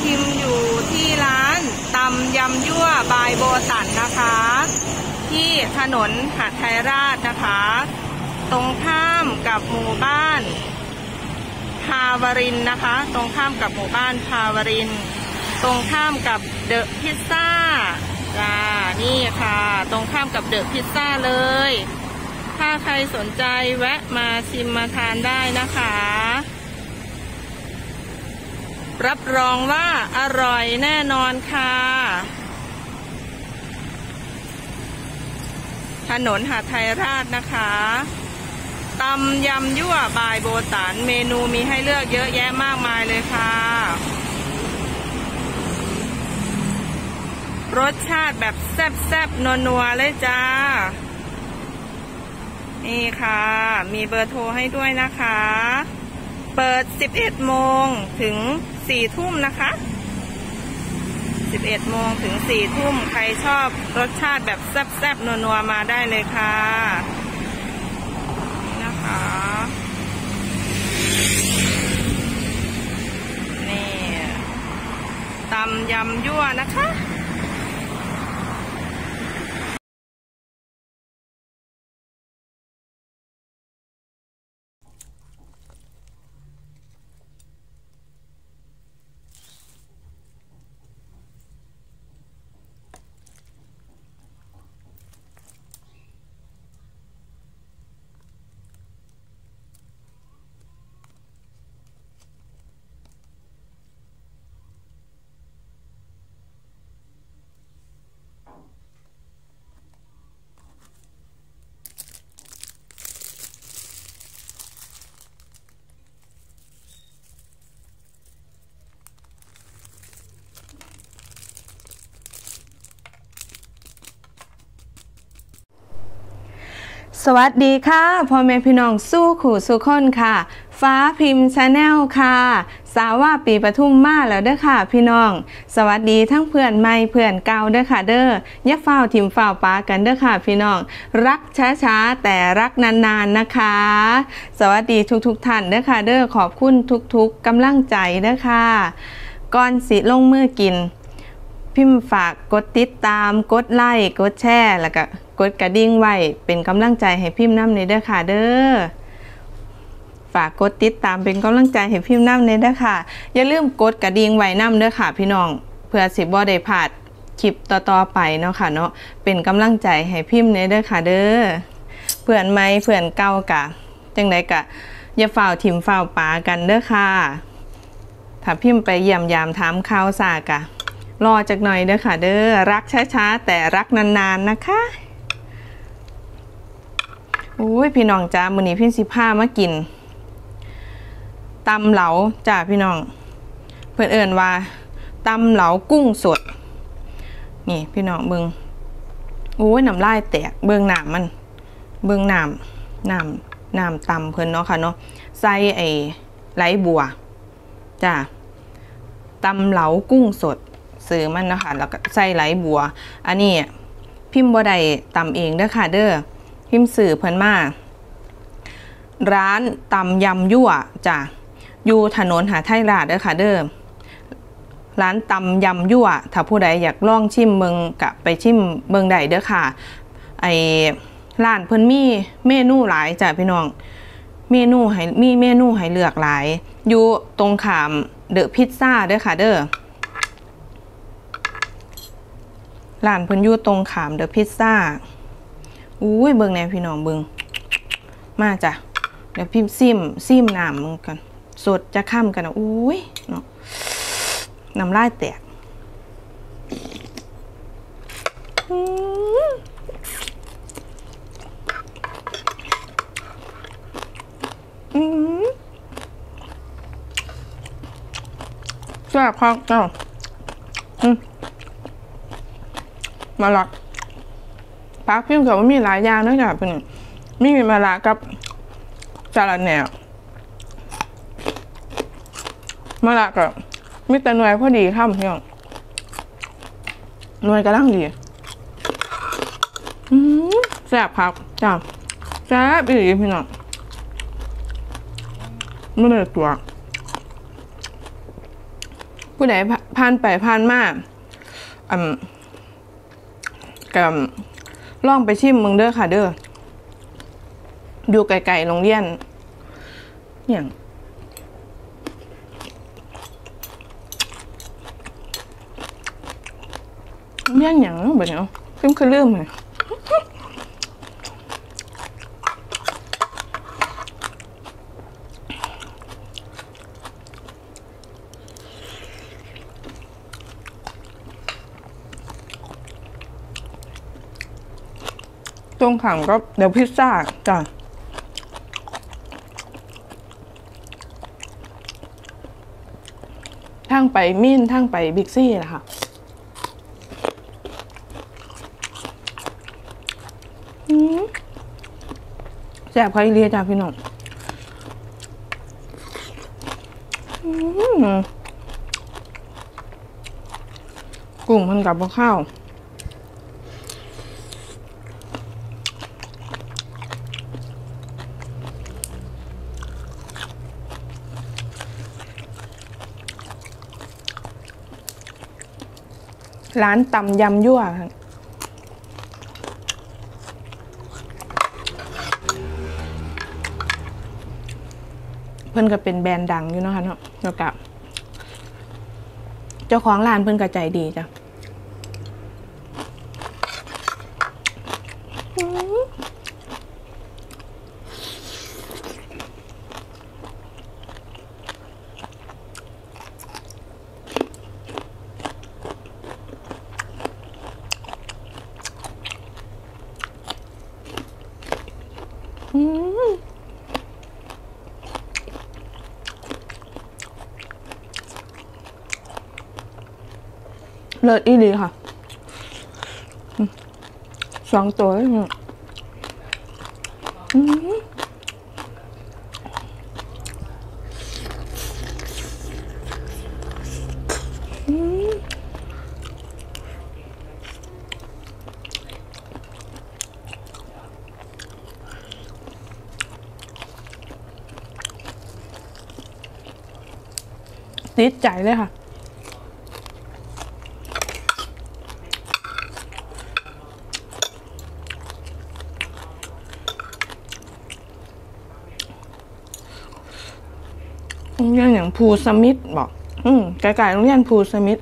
ชิมอยู่ที่ร้านตำยำยั่วบายโบตันนะคะที่ถนนหาดไทยราชนะคะตรงข้ามกับหมู่บ้านภาวรินนะคะตรงข้ามกับหมู่บ้านภาวรินตรงข้ามกับเดอะพิซซ่าจ้านี่ค่ะตรงข้ามกับเดอะพิซซ่าเลยถ้าใครสนใจแวะมาชิมมาทานได้นะคะรับรองว่าอร่อยแน่นอนค่ะถนนหาดไทยราชนะคะตำยำยั่วบายโบตันเมนูมีให้เลือกเยอะแยะมากมายเลยค่ะรสชาติแบบแซ่บๆนัวๆเลยจ้านี่ค่ะมีเบอร์โทรให้ด้วยนะคะเปิด11 โมงถึง4 ทุ่มนะคะ11 โมงถึง4 ทุ่มใครชอบรสชาติแบบแซ่บๆนัวๆมาได้เลยค่ะนี่นะคะนี่ตำยำยั่วนะคะสวัสดีค่ะพ่อแม่พี่น้องสู้ขู่สู้คนค่ะฟ้าพิมพ์ชาแนลค่ะสาวว่าปีปทุมมาแล้วเด้อค่ะพี่น้องสวัสดีทั้งเพื่อนใหม่เพื่อนเก่าเด้อค่ะเด้ออย่าเฝ้าทิมเฝ้าปากันเด้อค่ะพี่น้องรักช้าๆแต่รักนานๆนะคะสวัสดีทุกท่านเด้อค่ะเด้อขอบคุณทุกกำลังใจเด้อค่ะก่อนสิลงมือกินพิมพ์ฝากกดติดตามกดไลค์กดแชร์แล้วก็กดกระดิ่งไว้เป็นกำลังใจให้พิมพ์น้ำในเด้อค่ะเด้อฝากกดติดตามเป็นกำลังใจให้พิมพ์น้ำในเด้อค่ะอย่าลืมกดกระดิ่งไว้น้ำเด้อค่ะพี่น้องเพื่อสิบ่ได้พลาดคลิปต่อๆไปเนาะค่ะเนาะเป็นกำลังใจให้พิมพ์ในเด้อค่ะเด้อเพื่อนใหม่เพื่อนเก่ากะจังไดกะอย่าฝ่าวถิ่มฝ่าวปากันเด้อค่ะถ้าพิมพ์ไปเยี่ยมยามถามข่าวสากะรอจักหน่อยเด้อค่ะเด้อรักช้าๆแต่รักนานๆนะคะโอ้ยพี่น้องจ้ามื้อนี้พี่สิพามากินตำเหลาจ้าพี่น้องเพิ่นเอิ้นว่าตำเหลากุ้งสดนี่พี่น้องเบิ่งโอ้ยน้ำลายแตกเบิ่งน้ำมันเบิ่งน้ำตำเพิ่นเนาะค่ะเนาะใส่ไอ้ไหลบัวจ้าตำเหลากุ้งสดซื้อมันนะคะแล้วก็ใส่ไหลบัวอันนี้พิมพ์บ่ได้ตำเองเด้อค่ะเด้อพิมพ์สื่อเพิ่นมาร้านตำยำยั่วจ้ะอยู่ถนนหาดไทยราชเด้อค่ะเด้อร้านตำยำยั่วถ้าผู้ใดอยากลองชิมเบิ่งกะไปชิมเบิ่งได้เด้อค่ะไอ้ร้านเพิ่นมีเมนูหลายจ้ะพี่น้องมีเมนูให้เลือกหลายอยู่ตรงข้ามเดอะพิซซ่าเด้อค่ะเด้อร้านเพิ่นอยู่ตรงข้ามเดอะพิซซ่าอุ้ยเบิ่งแน่พี่น้องเบิ่งมาจ้ะเดี๋ยวพิมพ์ซิมน้ำมึงกันสดจะข้ามกันนะอุ้ยเนาะน้ำลายแตกแซ่บครับเจ้ามาหลักพักพิมพ์กับว่ามีหลายอย่างนะจ๊ะเพื่อนมีมะระกับสลัดแหนวมะระกับมีแต่หน่วยพอดีข้ามพี่น้องหน่วยกระลังดีแซ่บครับจ้าแซ่บอีกพี่น้องไม่ได้ตัวผู้ใดผ่านไปผ่านมากับล่องไปชิมมึงเด้อค่ะเด้ออยู่ไกลๆโรงเรียนอย่างเมี่ยงอย่างแบบนี้ขึ้นคือลืมเลยตรงขังก็เดี๋ยวพิซซ่าจ้ะทางไปมินทางไปบิ๊กซี่แหละค่ะแซ่บใครเรียจ้าพี่น้องกุ้งมันกับข้าวร้านตำยำยั่วเพิ่นก็เป็นแบรนด์ดังอยู่นะคะเนาะแล้วก็เจ้าของร้านเพิ่นก็ใจดีจ้ะเลิศอีหลีค่ะ2 ตัวเลยติดใจเลยค่ะโรงเรียนอย่างภูสมิธบอกไกลๆโรงเรียนภูสมิธ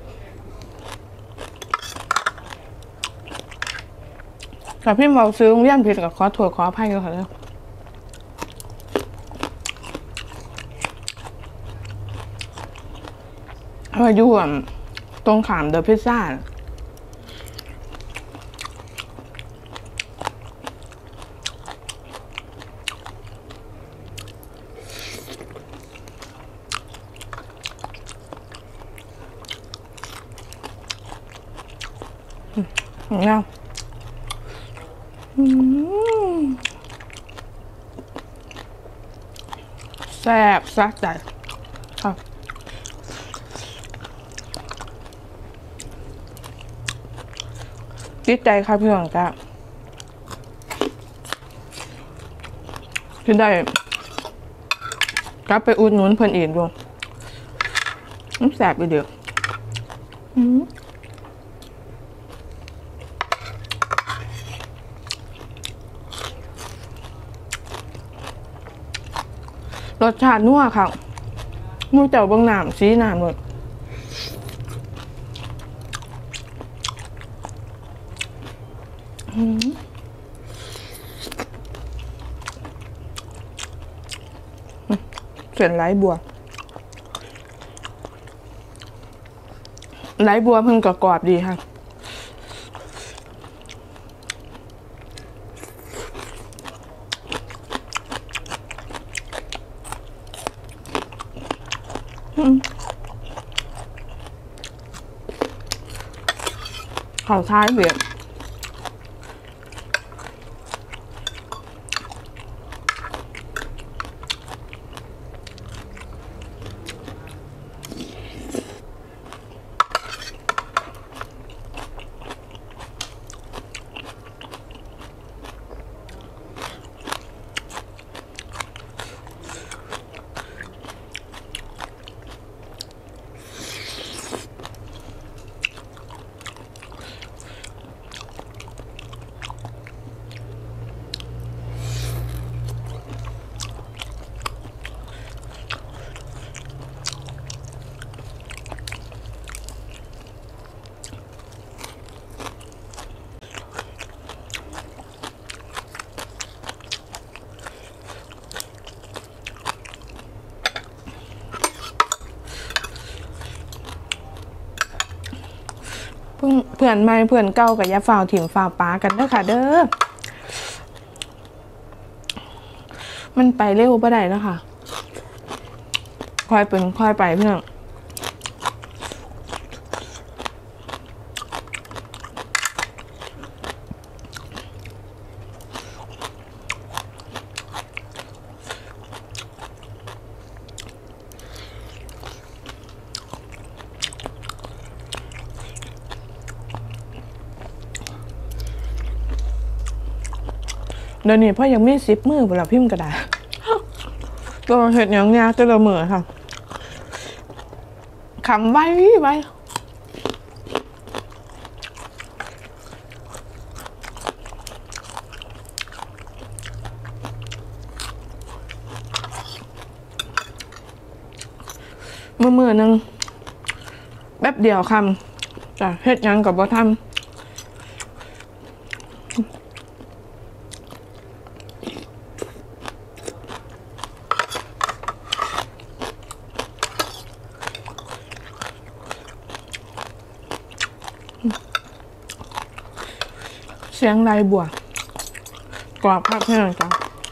แต่พี่บอกซื้อโรงเรียนผิดกับขอโทษขออภัยด้วยค่ะเลยอยู่ตรงขามเดอะพิซซ่าเนาะแซ่บซักใจครับติดใจค่ะพี่หวังจ้าที่ได้กลับไปอุดหนุนเพิ่นอีกด้วยแซ่บไปเดียวรสชาตินัวค่ะมูเจ้าบางน้ำสีน้ำเลยเส้นไหลบัวไหลบัวเพิ่งกรอบดีค่ะเขาท้ายเบียดเพื่อนใหม่เพื่อนเก่ากับยาฝ่าวถิ่มฝ่าวปากันเด้อค่ะเด้อมันไปเร็วบ่ได้แล้วค่ะค่อยเป็นค่อยไปเพื่อนเดี๋ยวนี้พ่อยังไม่10 มือเวลาพิมพ์กระดาษตัวเห็ดอย่างเนี้ยตัวละมือค่ะคำไว้มือนึงแป๊บเดียวคำจ้ะเห็ดยังกับบ่ทำเสียงไรบัวกรอบครับเพื่อนจ้ะ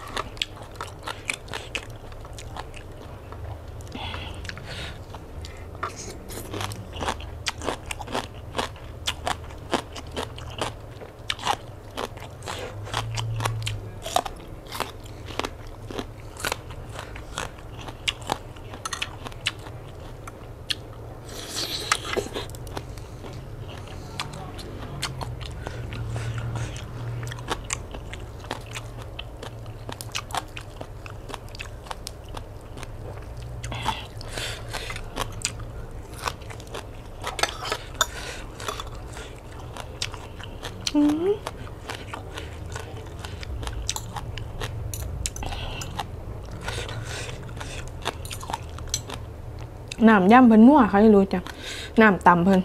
น้ำย่ำเพิ่นนัวเขาจะรู้จักน้ำตำเพิ่น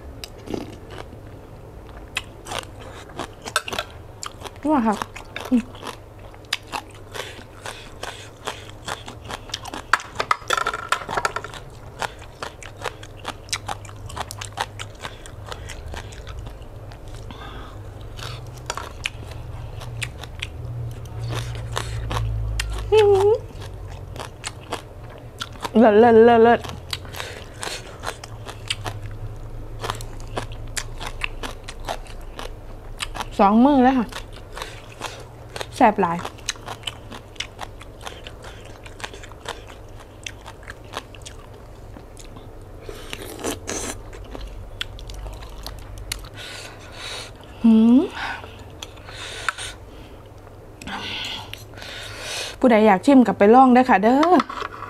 นัวครับเลิศ2 มือแล้วค่ะแซ่บหลายผู้ใดอยากชิมกับไปลองได้ค่ะเด้อ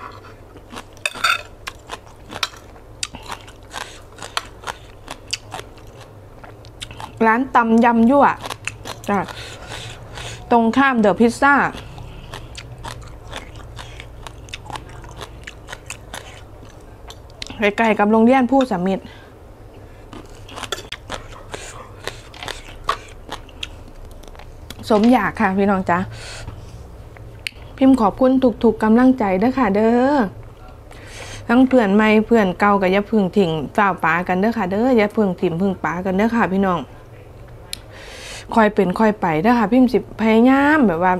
ร้านตำยำยั่วจ้ะตรงข้ามเดอะพิซซ่าใกล้ๆกับโรงเรียนผู้สมิทธสมอยากค่ะพี่น้องจ๊ะพิมพ์ขอบคุณทุกๆกำลังใจเด้อค่ะเด้อทั้งเพื่อนใหม่เพื่อนเก่ากับอย่าพึ่งถิ่งฝ่าวปากันเด้อค่ะเด้ออย่าพึ่งถิ่มพึ่งปากันเด้อค่ะพี่น้องคอยเป็นคอยไปเด้อค่ะพิมพ์สิพยายามแบบว่า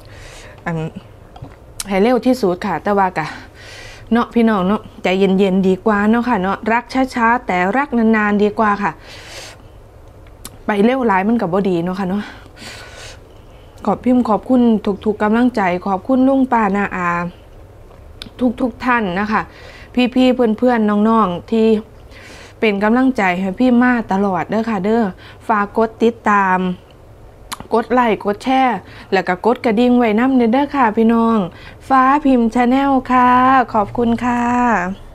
ให้เร็วที่สุดค่ะแต่ว่ากะเนาะพี่น้องเนาะใจเย็นๆดีกว่าเนาะค่ะเนาะรักช้าๆแต่รักนานๆดีกว่าค่ะไปเร็วหลายมันกับบ่ดีเนาะค่ะเนาะขอบพิมพ์ขอบคุณทุกๆกำลังใจขอบคุณลุงป้านาอาทุกท่านนะคะพี่ๆเพื่อนๆน้องๆที่เป็นกำลังใจให้พี่มาตลอดเด้อค่ะเด้อฝากกดติดตามกดไลค์กดแชร์แล้วก็กดกระดิ่งไว้นำเด้อค่ะพี่น้องฟ้าพิมพ์ชาแนลค่ะขอบคุณค่ะ